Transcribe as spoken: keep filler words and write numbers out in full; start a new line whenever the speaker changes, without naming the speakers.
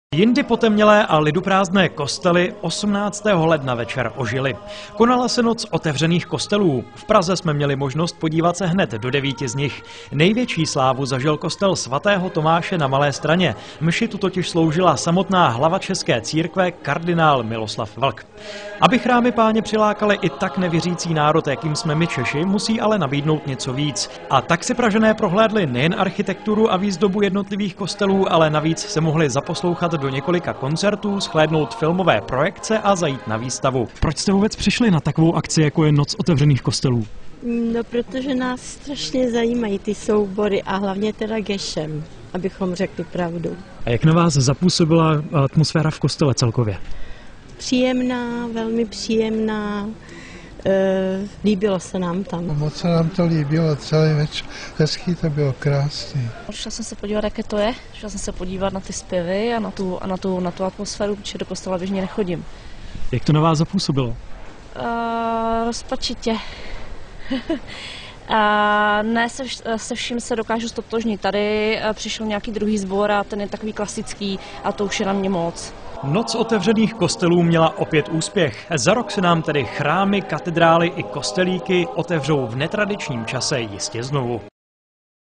Jindy potemnělé a liduprázdné kostely osmnáctého ledna večer ožily. Konala se noc otevřených kostelů. V Praze jsme měli možnost podívat se hned do devíti z nich. Největší slávu zažil kostel svatého Tomáše na Malé Straně. Mši tu totiž sloužila samotná hlava české církve kardinál Miloslav Vlk. Aby chrámy Páně přilákaly i tak nevěřící národ, jakým jsme my Češi, musí ale nabídnout něco víc. A tak si Pražané prohlédli nejen architekturu a výzdobu jednotlivých kostelů, ale navíc se mohli zaposlouchat do několika koncertů, shlédnout filmové projekce a zajít na výstavu. Proč jste vůbec přišli na takovou akci, jako je Noc otevřených kostelů?
No, protože nás strašně zajímají ty soubory a hlavně teda Gešem, abychom řekli pravdu.
A jak na vás zapůsobila atmosféra v kostele celkově?
Příjemná, velmi příjemná. E, líbilo se nám tam.
Moc se nám to líbilo, celý večer, hezký to bylo, krásný.
Šla jsem se podívat, jaké to je, šla jsem se podívat na ty zpěvy a na tu, a na tu, na tu atmosféru, protože do kostela běžně nechodím.
Jak to na vás zapůsobilo?
Uh, rozpačitě. A ne se, se vším se dokážu stotožnit. Tady přišel nějaký druhý sbor a ten je takový klasický a to už je na mě moc.
Noc otevřených kostelů měla opět úspěch. Za rok se nám tedy chrámy, katedrály i kostelíky otevřou v netradičním čase jistě znovu.